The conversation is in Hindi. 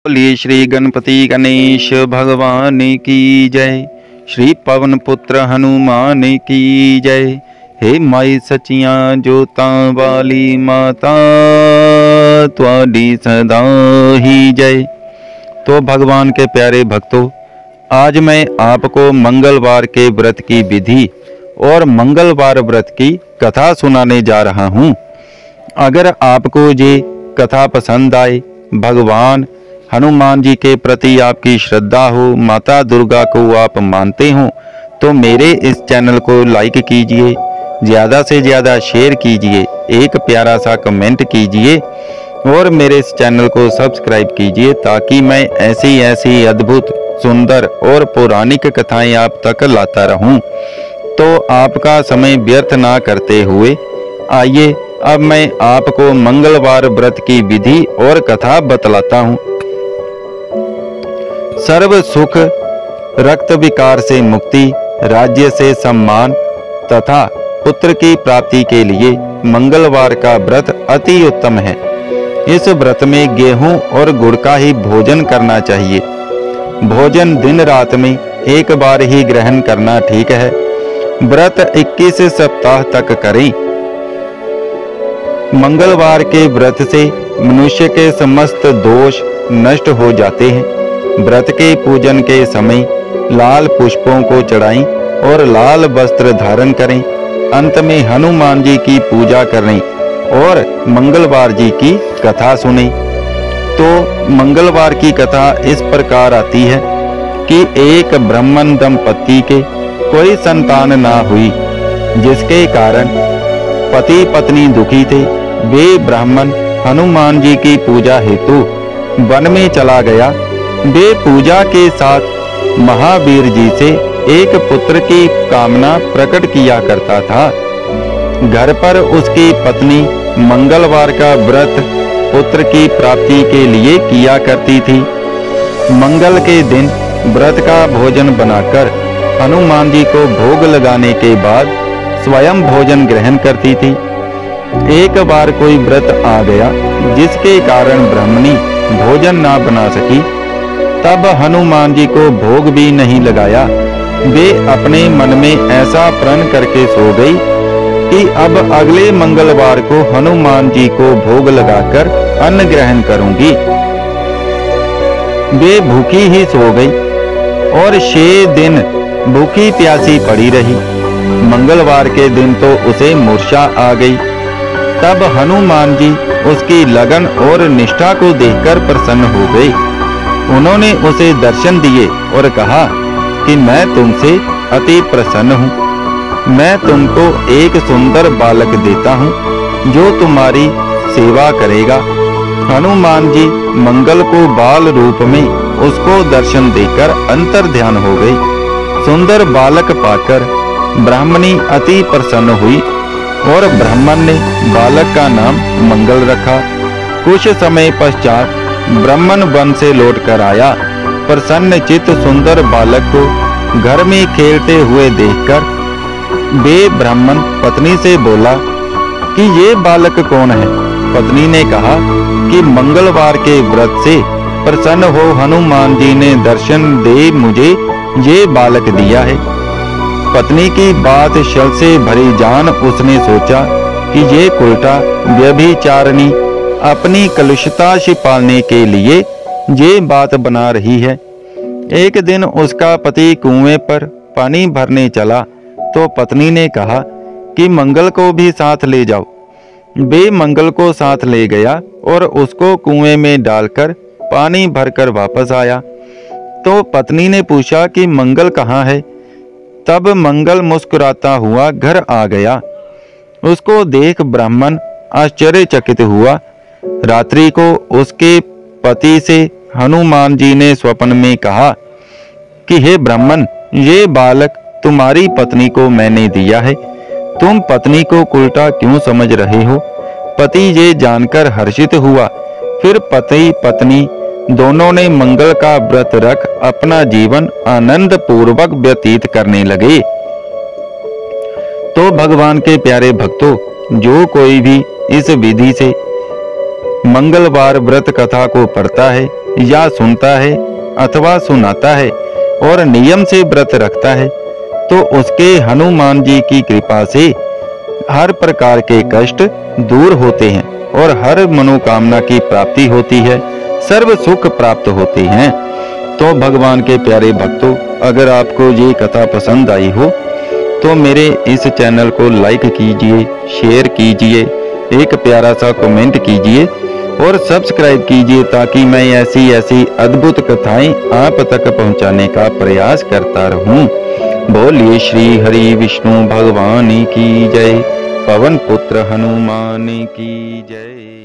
बोलिए श्री गणपति गणेश भगवान की जय। श्री पवन पुत्र हनुमान की जय। हे माई सचियां जोतां वाली माता त्वाडी सदा ही जय। तो भगवान के प्यारे भक्तों, आज मैं आपको मंगलवार के व्रत की विधि और मंगलवार व्रत की कथा सुनाने जा रहा हूँ। अगर आपको ये कथा पसंद आए, भगवान हनुमान जी के प्रति आपकी श्रद्धा हो, माता दुर्गा को आप मानते हो, तो मेरे इस चैनल को लाइक कीजिए, ज़्यादा से ज़्यादा शेयर कीजिए, एक प्यारा सा कमेंट कीजिए और मेरे इस चैनल को सब्सक्राइब कीजिए, ताकि मैं ऐसी अद्भुत, सुंदर और पौराणिक कथाएं आप तक लाता रहूं। तो आपका समय व्यर्थ ना करते हुए आइए अब मैं आपको मंगलवार व्रत की विधि और कथा बतलाता हूँ। सर्व सुख, रक्त विकार से मुक्ति, राज्य से सम्मान तथा पुत्र की प्राप्ति के लिए मंगलवार का व्रत अति उत्तम है। इस व्रत में गेहूं और गुड़ का ही भोजन करना चाहिए। भोजन दिन रात में एक बार ही ग्रहण करना ठीक है। व्रत 21 सप्ताह तक करें। मंगलवार के व्रत से मनुष्य के समस्त दोष नष्ट हो जाते हैं। व्रत के पूजन के समय लाल पुष्पों को चढ़ाएं और लाल वस्त्र धारण करें। अंत में हनुमान जी की पूजा करें और मंगलवार जी की कथा सुनें। तो मंगलवार की कथा इस प्रकार आती है कि एक ब्राह्मण दंपति के कोई संतान ना हुई, जिसके कारण पति पत्नी दुखी थे। वे ब्राह्मण हनुमान जी की पूजा हेतु वन में चला गया। वे पूजा के साथ महावीर जी से एक पुत्र की कामना प्रकट किया करता था। घर पर उसकी पत्नी मंगलवार का व्रत पुत्र की प्राप्ति के लिए किया करती थी। मंगल के दिन व्रत का भोजन बनाकर हनुमान जी को भोग लगाने के बाद स्वयं भोजन ग्रहण करती थी। एक बार कोई व्रत आ गया जिसके कारण ब्राह्मणी भोजन ना बना सकी। तब हनुमान जी को भोग भी नहीं लगाया। वे अपने मन में ऐसा प्रण करके सो गई कि अब अगले मंगलवार को हनुमान जी को भोग लगाकर अन्न ग्रहण करूंगी। वे भूखी ही सो गई और 6 दिन भूखी प्यासी पड़ी रही। मंगलवार के दिन तो उसे मूर्छा आ गई। तब हनुमान जी उसकी लगन और निष्ठा को देखकर प्रसन्न हो गए। उन्होंने उसे दर्शन दिए और कहा कि मैं तुमसे अति प्रसन्न हूँ। मैं तुमको एक सुंदर बालक देता हूँ जो तुम्हारी सेवा करेगा। हनुमान जी मंगल को बाल रूप में उसको दर्शन देकर अंतर ध्यान हो गई। सुंदर बालक पाकर ब्राह्मणी अति प्रसन्न हुई और ब्राह्मण ने बालक का नाम मंगल रखा। कुछ समय पश्चात ब्राह्मण वन से लौटकर आया। प्रसन्न चित्त सुंदर बालक को घर में खेलते हुए देखकर वे ब्राह्मण पत्नी से बोला कि ये बालक कौन है। पत्नी ने कहा कि मंगलवार के व्रत से प्रसन्न हो हनुमान जी ने दर्शन दे मुझे ये बालक दिया है। पत्नी की बात छल से भरी जान उसने सोचा कि ये उल्टा व्यभिचारिणी अपनी कलुषता छिपाने के लिए ये बात बना रही है। एक दिन उसका पति कुएं पर पानी भरने चला तो पत्नी ने कहा कि मंगल को भी साथ ले जाओ। वे मंगल को साथ ले गया और उसको कुएं में डालकर पानी भरकर वापस आया। तो पत्नी ने पूछा कि मंगल कहाँ है। तब मंगल मुस्कुराता हुआ घर आ गया। उसको देख ब्राह्मण आश्चर्यचकित हुआ। रात्रि को उसके पति से हनुमान जी ने स्वप्न में कहा कि हे ब्राह्मण, ये बालक तुम्हारी पत्नी को मैंने दिया है। तुम पत्नी को उल्टा क्यों समझ रहे हो। पति ये जानकर हर्षित हुआ। फिर पति पत्नी दोनों ने मंगल का व्रत रख अपना जीवन आनंद पूर्वक व्यतीत करने लगे। तो भगवान के प्यारे भक्तों, जो कोई भी इस विधि से मंगलवार व्रत कथा को पढ़ता है या सुनता है अथवा सुनाता है और नियम से व्रत रखता है तो उसके हनुमान जी की कृपा से हर प्रकार के कष्ट दूर होते हैं और हर मनोकामना की प्राप्ति होती है, सर्व सुख प्राप्त होते हैं। तो भगवान के प्यारे भक्तों, अगर आपको ये कथा पसंद आई हो तो मेरे इस चैनल को लाइक कीजिए, शेयर कीजिए, एक प्यारा सा कमेंट कीजिए और सब्सक्राइब कीजिए ताकि मैं ऐसी ऐसी अद्भुत कथाएं आप तक पहुंचाने का प्रयास करता रहूं। बोलिए श्री हरि विष्णु भगवान की जय, पवन पुत्र हनुमान की जय।